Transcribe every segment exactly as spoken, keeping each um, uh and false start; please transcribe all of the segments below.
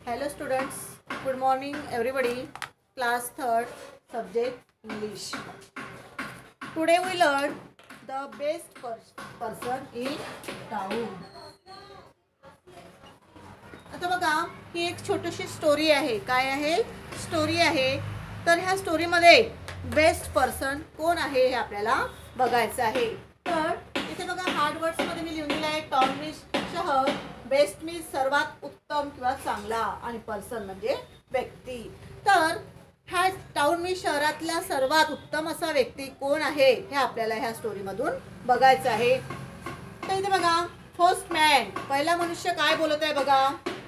Hello students, good morning everybody. Class third, subject English. Today we learn the best person in town. आता बघा, ही एक छोटीशी story आहे. काय आहे? स्टोरी आहे. तर ह्या स्टोरीमध्ये बेस्ट पर्सन कोण आहे हे आपल्याला बघायचं आहे. तर इथे बघा हार्ड वर्ड्स मध्ये मी लिहून दिलं आहे. टॉम मीन्स शहर, बेस्ट मीन्स सर्वात उत्तम किंवा चांगला आणि पर्सन म्हणजे व्यक्ती. तर ह्या टाउन मीन्स शहरातला सर्वात उत्तम असा व्यक्ती कोण आहे हे आपल्याला ह्या स्टोरीमधून बघायचं आहे. तर इथे बघा फर्स्ट मॅन, पहिला मनुष्य काय बोलत आहे बघा.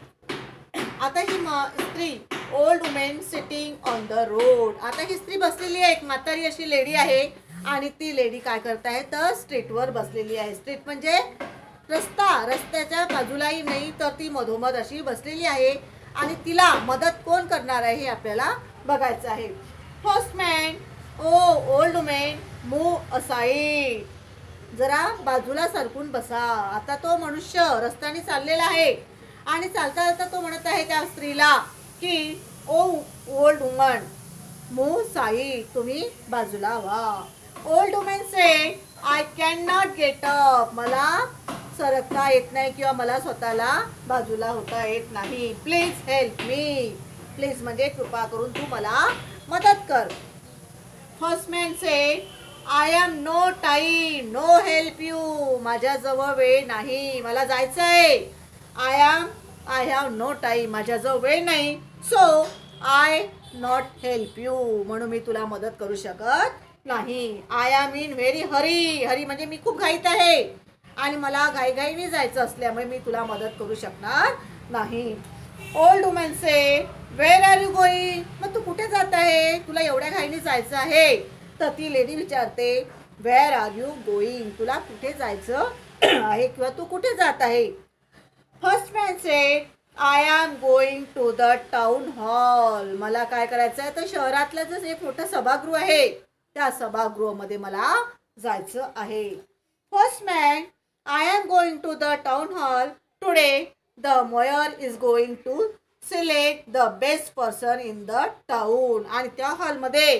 आता ही स्त्री old woman sitting on the road. आता ही स्त्री बसलेली आहे, एक म्हातारी अशी लेडी आहे आणि ती लेडी काय करत आहे तर स्ट्रीटवर बसलेली आहे. स्ट्रीट म्हणजे रस्ता, रस्त्याच्या बाजूलाही नाही तर ती मधोमध अशी बसलेली आहे आणि तिला मदत कोण करणार आहे हे आपल्याला बघायचं आहे. First man, oh old woman move aside. जरा बाजूला सरकून बसा. आता तो मनुष्य रस्त्याने चाललेला आहे आणि चालता चालता तो म्हणत आहे त्या स्त्रीला की oh old woman move side, तुम्ही बाजूला व्हा. Old woman say I can not get up. मला सरकता येत नाही किंवा मला स्वतःला बाजूला होता येत नाही. Please help me. प्लीज म्हणजे कृपा करून तू मला मदत कर. First man say I am no time no help you. माझ्याजवळ वेळ नाही, मला जायचं आहे. I am I have no time, माझ्याजवळ वेळ नाही. So I not help you, म्हणून मी तुला मदत करू शकत नाही. I am in very hurry. Hurry म्हणजे मी खूप घाईत आहे आणि मला घाईघाईने जायचं असल्यामुळे मी तुला मदत करू शकणार नाही. Old woman say where are you going. मग तू कुठे जात आहे, तुला एवढ्या घाईने जायचं आहे. तर ती लेडी विचारते वेअर आर यू गोईंग, तुला कुठे जायचं आहे किंवा तू कुठे जात आहे. First man say I am going to the town hall. मला काय करायचं आहे तर शहरातलं जर एक मोठं सभागृह आहे त्या सभागृहामध्ये मला जायचं आहे. First man, I am going to the town hall today. The mayor is going to select the best person in the town. आणि त्या हॉलमध्ये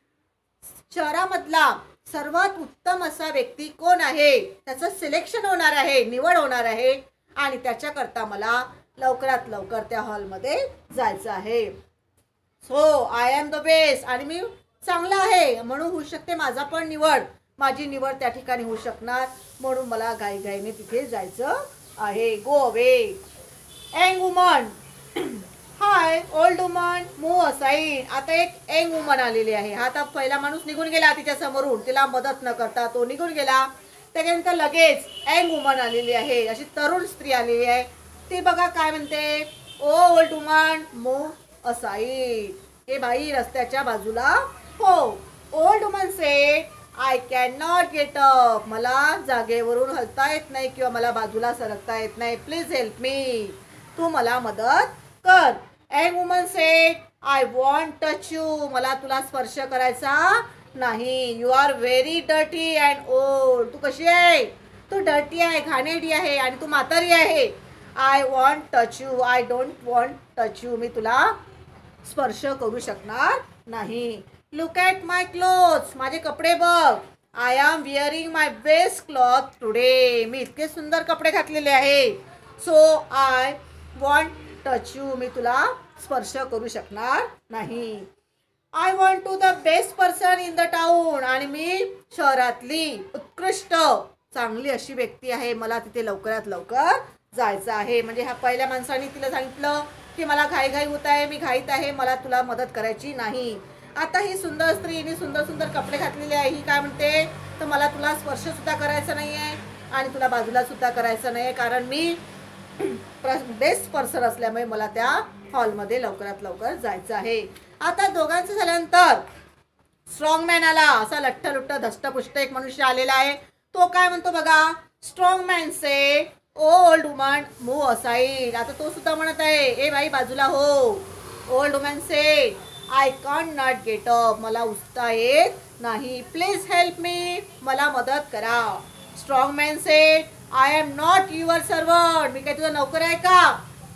शहरामधला सर्वात उत्तम असा व्यक्ती कोण आहे त्याचं सिलेक्शन होणार आहे, निवड होणार आहे आणि त्याच्याकरता मला लवकरात लवकर त्या हॉलमध्ये जायचं आहे. So I am the best, आणि मी चांगला आहे म्हणून होऊ शकते माझा पण निवड, माझी निवड त्या ठिकाणी होऊ शकणार म्हणून मला घाईघाईने तिथे जायचं आहे. Go away. Young woman, hi old woman move aside. आता एक यंग वुमन आलेली आहे. हा आता पहिला माणूस निघून गेला तिच्या समोरून, तिला मदत न करता तो निघून गेला. त्याच्यानंतर लगेच यंग वुमन आलेली आहे, अशी तरुण स्त्री आलेली आहे. ती बघा काय म्हणते, oh old woman move aside. हे बाई रस्त्याच्या बाजूला हो. Old woman say I can not get up. मला जागेवरून हलता येत नाही किंवा मला बाजूला सरकता येत नाही. प्लीज हेल्प मी, तू मला मदत कर. Young woman said I want touch you. मला तुला स्पर्श करायचा नाही. You are very dirty and old. तू कशी आहे, तू डर्टी आहे, घाणेरडी आहे आणि तू म्हातारी आहे. I want touch you, I don't want touch you. मी तुला स्पर्श करू शकणार नाही. Look at my clothes. माझे कपडे बघ. I am wearing my best cloth today. मी इतके सुंदर कपडे घातलेले आहे. So I want touch you. मी तुला स्पर्श करू शकणार नाही. I want to the best person in the town. आणि मी शहरातली उत्कृष्ट चांगली अशी व्यक्ती आहे, मला तिथे लवकरात लवकर जायचं आहे. म्हणजे ह्या पहिल्या माणसाने तिला सांगितलं की मला घाईघाई होत आहे, मी घाईत आहे, मला तुला मदत करायची नाही. आता ही सुंदर स्त्री, हिने सुंदर सुंदर कपडे घातलेले आहे, ही काय म्हणते तर मला तुला स्पर्श सुद्धा करायचा नाही आहे आणि तुला बाजूला सुद्धा करायचं नाही आहे, कारण मी बेस्ट पर्सन असल्यामुळे मला त्या हॉलमध्ये लवकरात लवकर जायचं आहे. आता दोघांचं झाल्यानंतर स्ट्रॉंग मॅन आला. असा लठ्ठलुठ्ठ धष्टपुष्ट एक मनुष्य आलेला आहे. तो काय म्हणतो बघा, strong man say oh old woman move aside. आता तो सुद्धा म्हणत आहे ए बाई बाजूला हो. Old woman say I can not get up. मला उठता येत नाही. प्लीज हेल्प मी, मला मदत करा. Strong man say I am not your servant. मी काय तुझा नोकर आहे का,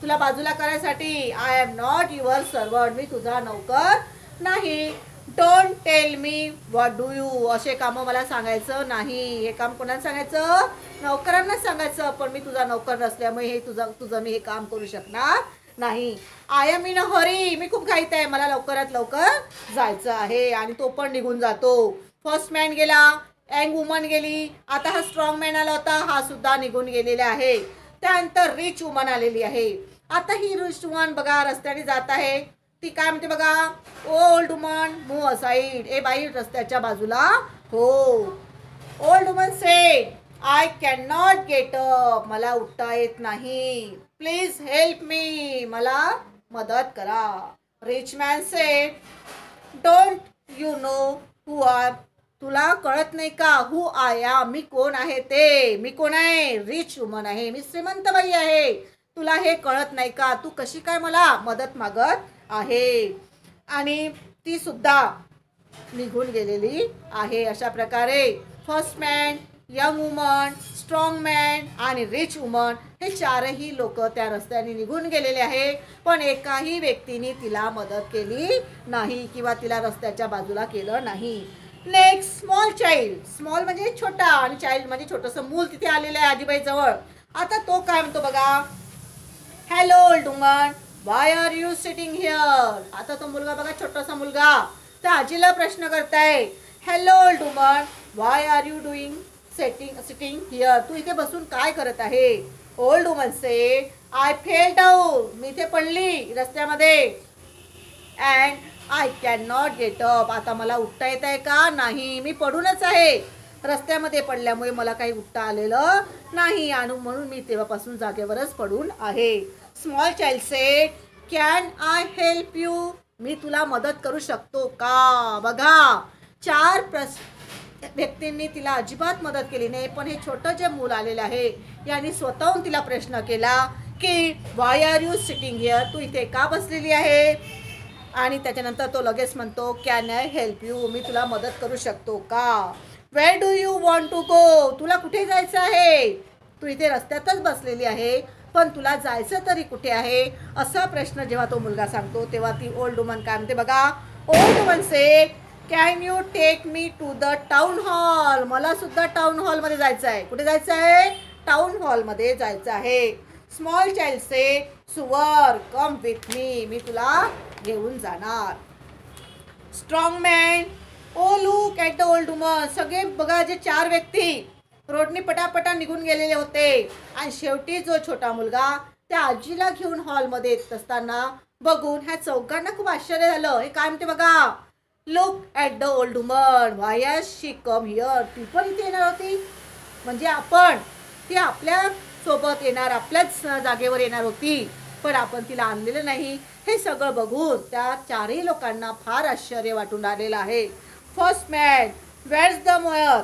तुला बाजूला करायसाठी. I am not your servant, मी तुझा नौकर नाही. Don't tell me what do you, असे कामं मला सांगायचं नाही. हे काम कोणाला सांगायचं? नौकरांना सांगायचं. पण मी तुझा नौकर नसल्यामुळे हे तुझं तुझं मी हे काम करू शकणार नाही. I am in a hurry, मी खूप घाईत आहे, मला लवकरात लवकर जायचं आहे. आणि तो पण निघून जातो. फर्स्ट मॅन गेला, यंग वुमन गेली, आता हा स्ट्रॉंग मॅन आला होता, हा सुद्धा निघून गेलेला आहे. त्यानंतर रिच वुमन आलेली आहे. आता ही रिच वुमन बघा रस्त्याने जात आहे. ती काय म्हणते बघा, ओल्ड वुमन मूव्ह असाइड, ए बाई रस्त्याच्या बाजूला हो. Old woman said, I can not get up, मला उठता येत नाही. प्लीज हेल्प मी, मला मदत करा. Rich man said, don't you know who are, तुला कळत नाही का हु आय एम, मी कोण आहे ते. मी कोण आहे? रिच वुमन आहे, मी श्रीमंत बाई आहे. तुला हे कळत नाही का? तू कशी काय मला मदत मागत आहे? आणि ती सुद्धा निघून गेलेली आहे. अशा प्रकारे first man, young woman, strong man आणि रिच वुमन हे चारही लोक त्या रस्त्याने निघून गेलेले आहे. पण एकाही व्यक्तीने तिला मदत केली नाही किंवा तिला रस्त्याच्या बाजूला केलं नाही. नेक्स्ट स्मॉल चाइल्ड, स्मॉल म्हणजे छोटा आणि चाइल्ड म्हणजे छोटंसं मूल तिथे आलेलं आहे आजीबाई जवळ. आता तो काय म्हणतो बघा, hello old woman, why are you sitting here. आता तो मुलगा बघा, छोटासा मुलगा त्या आजीला प्रश्न करताय, hello old woman, why are you doing sitting sitting here, तू इथे बसून काय करत आहे? Old woman say, I fell down, मी इथे पडली रस्त्यामध्ये. And I can not get up, आता मला उठता येत आहे का? नाही, मी पडूनच आहे. रस्त्यामध्ये पडल्यामुळे मला काही उठता आलेलं नाही आणि म्हणून मी तेव्हापासून जागेवरच पडून आहे. Small child said, can I help you, मी तुला मदत करू शकतो का? बघा चार प्रस व्यक्तींनी तिला अजिबात मदत केली नाही. पण हे छोटं जे मूल आलेलं आहे यांनी स्वतःहून तिला प्रश्न केला की why are you sitting here, तू इथे का बसलेली आहे? आणि त्याच्यानंतर तो लगेच म्हणतो, कॅन आय हेल्प यू, मी तुला मदत करू शकतो का? Where do you want to go, तुला कुठे जायचं आहे? तू इथे रस्त्यातच बसलेली आहे, पण तुला जायचं तरी कुठे आहे? असा प्रश्न जेव्हा तो मुलगा सांगतो तेव्हा ती ओल्ड वुमन काय म्हणते बघा, old woman say, can you take me to the town hall, मला सुद्धा टाउन हॉलमध्ये जायचं आहे. कुठे जायचं आहे? टाउन हॉलमध्ये जायचं आहे. Small child say, sure come with me, मी तुला घेऊन जाणार. Strong man, oh look at the old woman, सगळे बघा जे चार व्यक्ती रोडनी पटापटा निघून गेलेले होते. आणि शेवटी जो छोटा मुलगा त्या आजीला घेऊन हॉलमध्ये येत असताना बघून ह्या चौघांना खूप आश्चर्य झालं. हे काय म्हणते बघा, look at the old woman, why has she come here, ती पण इथे येणार होती, म्हणजे आपण ती आपल्या सोबत येणार, आपल्याच जागेवर येणार होती, पण आपण तिला आणलेलं नाही. हे सगळं बघून त्या चारही लोकांना फार आश्चर्य वाटून आलेलं आहे. First man, where's the mayor,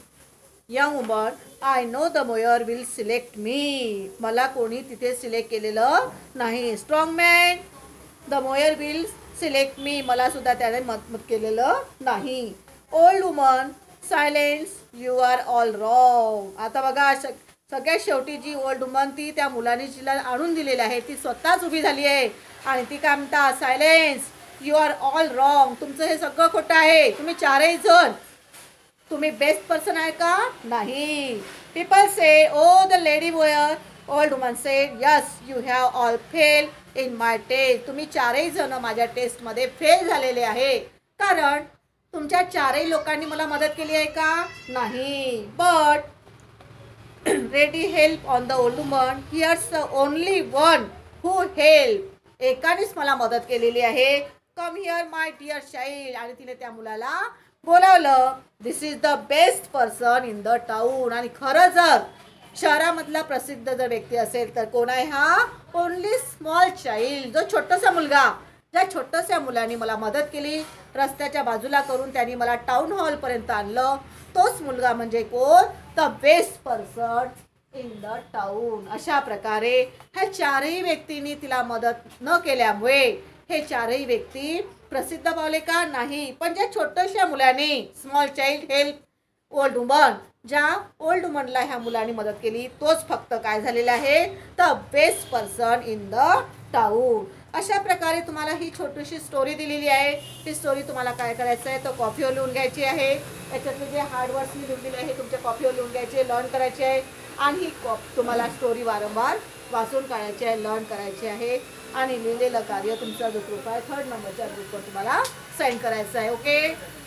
young woman, I know the mayor will select me, मला कोणी तिथे सिलेक्ट केलेलं नाही. Strong man, the mayor will select me, मला सुद्धा त्याने मत मत केलेलं नाही. Old woman, silence, you are all wrong. आता बघा सगळ्यात शेवटी जी ओल्ड वुमन ती त्या मुलाने जिला आणून दिलेली आहे ती स्वतःच उभी झाली आहे आणि ती काय म्हणता, silence, you are all wrong, तुमचं हे सगळं खोटं आहे. तुम्ही चारही जण तुम्ही बेस्ट पर्सन आहे का? नाही. People say, oh the lady mayor, old woman say, yes you have all fell in my test, तुम्ही चारही जण माझ्या टेस्टमध्ये फेल झालेले आहे, कारण तुमच्या चारही लोकांनी मला मदत केली आहे का? नाही. But ready help on the old woman, here's the only one who help, एकानेच मला मदत केलेली आहे. Come here my dear child, आणि तिने त्या मुलाला बोलावलं. This is the best person in the town, आणि खरं जर शहरामधला प्रसिद्ध जर व्यक्ती असेल तर कोण आहे हा? ओनली स्मॉल चाइल्ड, जो छोटासा मुलगा, ज्या छोट्याशा मुलाने मला मदत केली, रस्त्याच्या बाजूला करून त्यांनी मला टाउन हॉलपर्यंत आणलं, तोच मुलगा म्हणजे कोण? The best person in the town. अशा प्रकारे ह्या चारही व्यक्तींनी तिला मदत न केल्यामुळे हे चारही व्यक्ती प्रसिद्ध पावले का? नाही. पण ज्या छोट्याशा मुलाने, small child help old woman, ज्या ओल्ड वुमनला ह्या मुलांनी मदत केली तोच फक्त काय झालेला आहे, the best person in the town. अशा प्रकारे तुम्हाला ही छोटीशी स्टोरी दिलेली आहे. ही स्टोरी तुम्हाला काय करायचं आहे, तर कॉपीवर लिहून घ्यायची आहे. याच्यातले जे हार्ड वर्ड्स मी लिहून आहे तुमच्या कॉपीवर लिहून घ्यायचे, लर्न करायचे आहे. आणि ही कॉप तुम्हाला स्टोरी वारंवार वाचून काढायची आहे, लर्न करायची आहे. आणि लिहिलेलं कार्य तुमचा जो ग्रुप आहे थर्ड नंबरच्या ग्रुपवर तुम्हाला सेंड करायचं आहे. ओके.